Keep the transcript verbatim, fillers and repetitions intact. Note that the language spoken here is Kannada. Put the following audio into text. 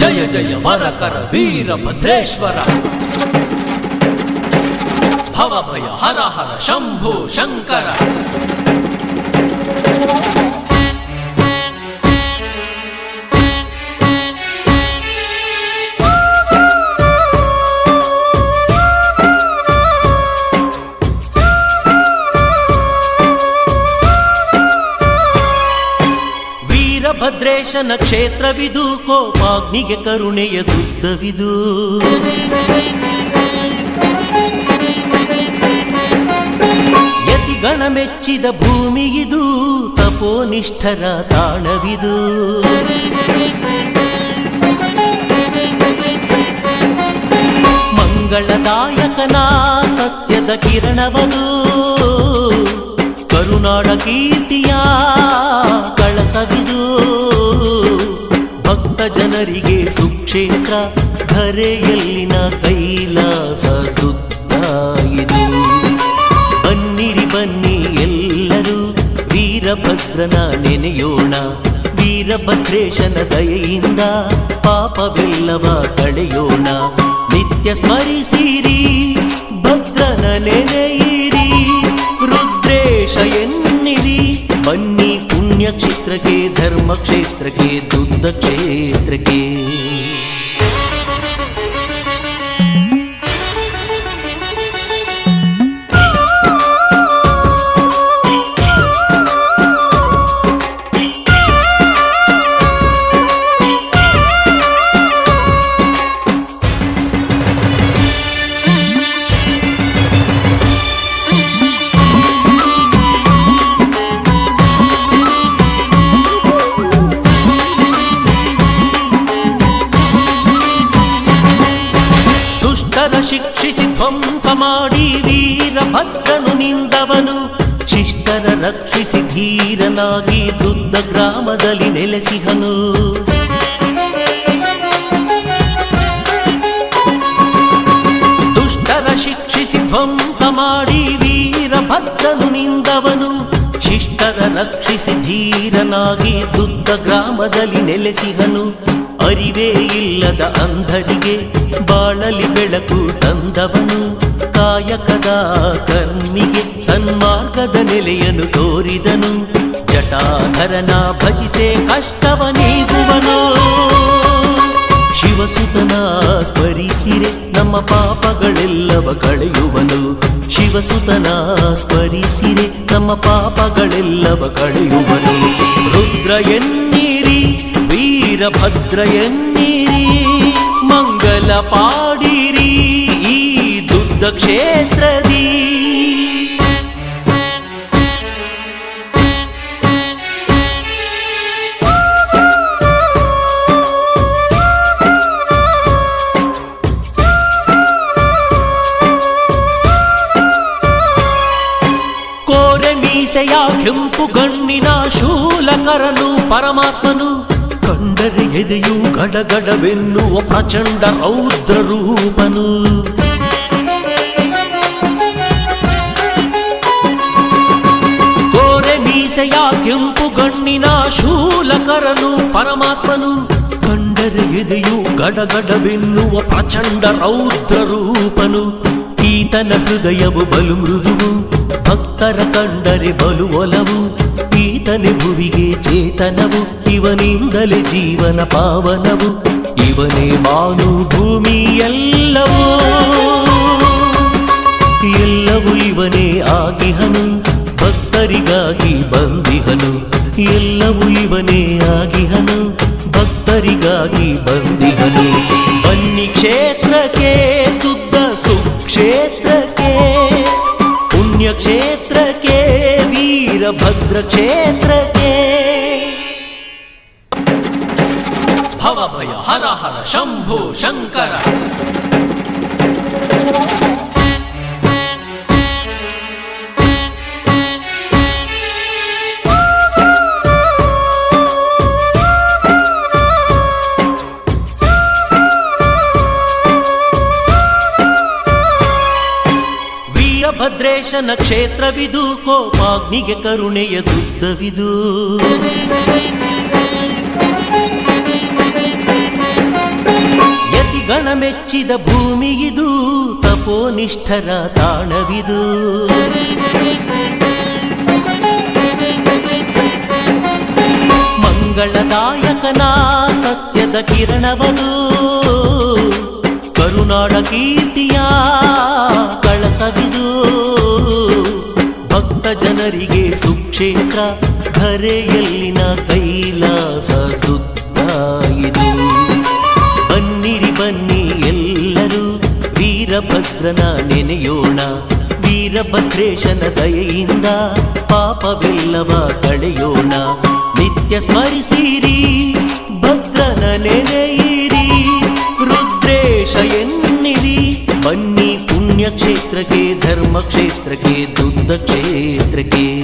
ಜಯ ಜಯ ವರಕರ ವೀರಭದ್ರೇಶ್ವರ ಭವಭಯ ಹರ ಹರ ಶಂಭೋ ಶಂಕರ ಭದ್ರೇಶನ ಕ್ಷೇತ್ರವಿದು ಕೋಪಾಗ್ನಿಗೆ ಕರುಣೆಯ ದುಗ್ಧವಿದು ಯತಿಗಣ ಮೆಚ್ಚಿದ ಭೂಮಿಯಿದು ತಪೋನಿಷ್ಠರ ತಾಣವಿದು ಮಂಗಳದಾಯಕನ ಸತ್ಯದ ಕಿರಣವದು ಕರುನಾಡ ಕೀರ್ತಿಯ ಕಳಸವಿದು ಭಕ್ತ ಜನರಿಗೆ ಸುಕ್ಷೇತ್ರ ಧರೆಯಲ್ಲಿನ ಕೈಲಾಸ ದುದ್ದ ಇದು ಬನ್ನಿರಿ ಬನ್ನಿ ಎಲ್ಲರೂ ವೀರಭದ್ರನ ನೆನೆಯೋಣ ವೀರಭದ್ರೇಶನ ದಯೆಯಿಂದ ಪಾಪವೆಲ್ಲವ ಕಳೆಯೋಣ ನಿತ್ಯ ಸ್ಮರಿಸಿರಿ ಭದ್ರನ ನೆನೆಯಿರಿ ರುದ್ರೇಶ ಎನ್ನಿರಿ ಬನ್ನಿ ಪುಣ್ಯ ಕ್ಷೇತ್ರಕ್ಕೆ ಧರ್ಮ ಕ್ಷೇತ್ರಕ್ಕೆ ದುದ್ಧ ಕ್ಷೇತ್ರಕ್ಕೆ ಶಿಕ್ಷಿಸಿ ಧ್ವಂಸ ಮಾಡಿ ವೀರಭದ್ರನು ನಿಂದವನು ಶಿಷ್ಟರ ರಕ್ಷಿಸಿ ಧೀರನಾಗಿ ದುದ್ದ ಗ್ರಾಮದಲ್ಲಿ ನೆಲೆಸಿಹನು ದುಷ್ಟರ ಶಿಕ್ಷಿಸಿ ಧ್ವಂಸ ಮಾಡಿ ವೀರಭದ್ರನು ನಿಂದವನು ಶಿಷ್ಟರ ರಕ್ಷಿಸಿ ಧೀರನಾಗಿ ದುದ್ದ ಗ್ರಾಮದಲ್ಲಿ ನೆಲೆಸಿಹನು ಅರಿವೇ ಇಲ್ಲದ ಅಂಧರಿಗೆ ಬಾಳಲಿ ಬೆಳಕು ತಂದವನು ಕಾಯಕದ ಕರ್ಮಿಗೆ ಸನ್ಮಾರ್ಗದ ನೆಲೆಯನ್ನು ತೋರಿದನು ಜಟಾಧರನ ಭಜಿಸೆ ಕಷ್ಟವ ನೀಗುವನು ಶಿವಸುತನ ಸ್ಮರಿಸಿರೆ ನಮ್ಮ ಪಾಪಗಳೆಲ್ಲವ ಕಳೆಯುವನು ಶಿವಸುತನ ಸ್ಮರಿಸಿರೆ ನಮ್ಮ ಪಾಪಗಳೆಲ್ಲವ ಕಳೆಯುವನು ರುದ್ರ ಎನ್ನಿರಿ ವೀರಭದ್ರ ಎನ್ನಿರಿ ಮಂಗಲ ಪಾಡಿರಿ ಈ ದುದ್ದ ಕ್ಷೇತ್ರದಿ ಕೋರೆ ಮೀಸೆಯ ಕೆಂಪು ಗಣ್ಣಿನ ಶೂಲಕರನು ಪರಮಾತ್ಮನು ಕಂಡರೆ ಎದೆಯು ಗಡಗಡವೆನ್ನುವ ಪ್ರಚಂಡ ರೌದ್ರ ರೂಪನು ಕೋರೆ ಮೀಸೆಯ ಕೆಂಪು ಗಣ್ಣಿನ ಶೂಲಕರನು ಪರಮಾತ್ಮನು ಕಂಡರೆ ಎದೆಯು ಗಡಗಡವೆನ್ನುವ ಪ್ರಚಂಡ ರೌದ್ರ ರೂಪನು ಈತನ ಹೃದಯವು ಬಲು ಮೃದುವು ಭಕ್ತರ ಕಂಡರೆ ಬಲು ಒಲವು ಈತನೆ ಭುವಿಗೆ ಚೇತನವು ಇವನಿಂದಲೇ ಜೀವನ ಪಾವನವು ಇವನೇ ಮಾನು ಭೂಮಿ ಎಲ್ಲವೂ ಎಲ್ಲವೂ ಇವನೇ ಆಗಿಹನು ಭಕ್ತರಿಗಾಗಿ ಬಂದಿಹನು ಎಲ್ಲವೂ ಇವನೇ ಆಗಿಹನು ಭಕ್ತರಿಗಾಗಿ ಬಂದಿಹನು ಬನ್ನಿ ಕ್ಷೇತ್ರಕ್ಕೆ ದುದ್ದ ಸುಕ್ಷೇತ್ರಕ್ಕೆ ಪುಣ್ಯ ಕ್ಷೇತ್ರಕ್ಕೆ ವೀರಭದ್ರ ಕ್ಷೇತ್ರಕ್ಕೆ ಭವಭಯ ಹರ ಹರ ಶಂಭೋ ಶಂಕರ ವೀರಭದ್ರೇಶನ ಕ್ಷೇತ್ರವಿದು ಕೋಪಾಗ್ನಿಗೆ ಕರುಣೆಯ ದುಗ್ಧವಿದು ಜನ ಮೆಚ್ಚಿದ ಭೂಮಿಗಿದು, ತಪೋನಿಷ್ಠರ ತಾಣವಿದು. ಮಂಗಳದಾಯಕನ ಸತ್ಯದ ಕಿರಣವದು, ಕರುನಾಡ ಕೀರ್ತಿಯ ಕಳಸವಿದು. ಭಕ್ತ ಜನರಿಗೆ ಸುಕ್ಷೇತ್ರ, ಧರೆಯಲ್ಲಿನ ಕೈಲಾಸ ದುತ್ತ ಇದು. ಬನ್ನಿರಿ ಬನ್ನಿ ಎಲ್ಲರೂ ವೀರಭದ್ರನ ನೆನೆಯೋಣ, ವೀರಭದ್ರೇಶನ ದಯೆಯಿಂದ ಪಾಪವೆಲ್ಲವ ಕಳೆಯೋಣ. ನಿತ್ಯ ಸ್ಮರಿಸಿರಿ ಭದ್ರನ ನೆನೆಯಿರಿ, ರುದ್ರೇಶ ಎನ್ನಿರಿ. ಬನ್ನಿ ಪುಣ್ಯಕ್ಷೇತ್ರಕ್ಕೆ, ಧರ್ಮಕ್ಷೇತ್ರಕ್ಕೆ, ದುದ್ಧ ಕ್ಷೇತ್ರಕ್ಕೆ.